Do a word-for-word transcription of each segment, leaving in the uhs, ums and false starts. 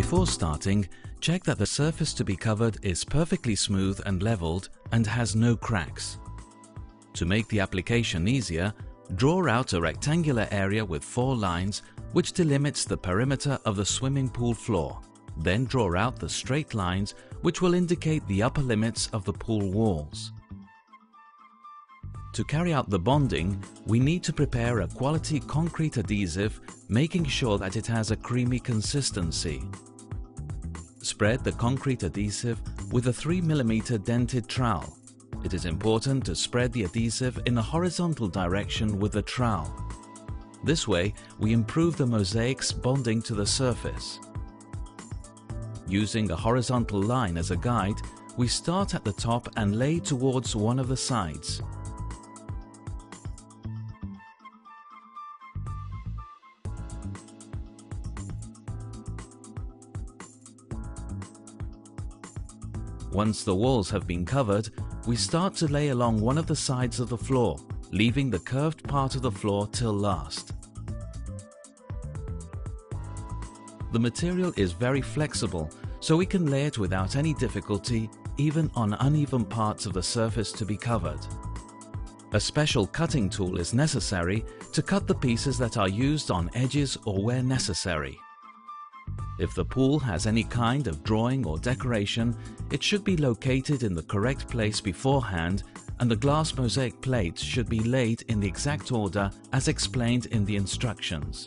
Before starting, check that the surface to be covered is perfectly smooth and leveled and has no cracks. To make the application easier, draw out a rectangular area with four lines which delimits the perimeter of the swimming pool floor. Then draw out the straight lines which will indicate the upper limits of the pool walls. To carry out the bonding, we need to prepare a quality concrete adhesive, making sure that it has a creamy consistency. Spread the concrete adhesive with a three millimeter dented trowel. It is important to spread the adhesive in a horizontal direction with the trowel. This way, we improve the mosaic's bonding to the surface. Using a horizontal line as a guide, we start at the top and lay towards one of the sides. Once the walls have been covered, we start to lay along one of the sides of the floor, leaving the curved part of the floor till last. The material is very flexible, so we can lay it without any difficulty, even on uneven parts of the surface to be covered. A special cutting tool is necessary to cut the pieces that are used on edges or where necessary. If the pool has any kind of drawing or decoration, it should be located in the correct place beforehand, and the glass mosaic plates should be laid in the exact order as explained in the instructions.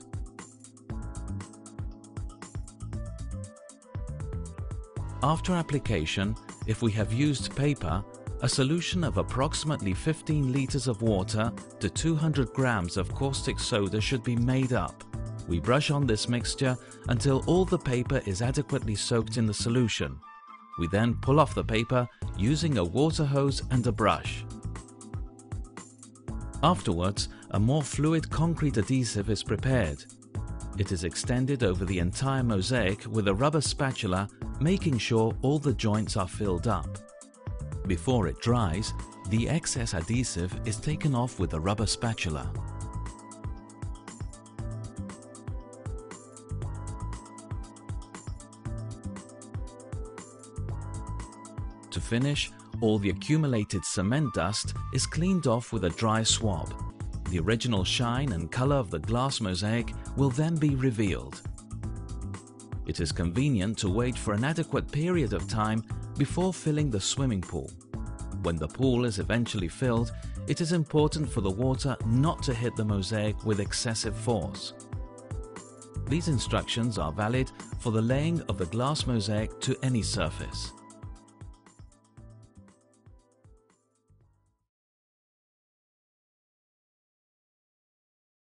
After application, if we have used paper, a solution of approximately fifteen liters of water to two hundred grams of caustic soda should be made up. We brush on this mixture until all the paper is adequately soaked in the solution. We then pull off the paper using a water hose and a brush. Afterwards, a more fluid concrete adhesive is prepared. It is extended over the entire mosaic with a rubber spatula, making sure all the joints are filled up. Before it dries, the excess adhesive is taken off with a rubber spatula. To finish, all the accumulated cement dust is cleaned off with a dry swab. The original shine and color of the glass mosaic will then be revealed. It is convenient to wait for an adequate period of time before filling the swimming pool. When the pool is eventually filled, it is important for the water not to hit the mosaic with excessive force. These instructions are valid for the laying of the glass mosaic to any surface.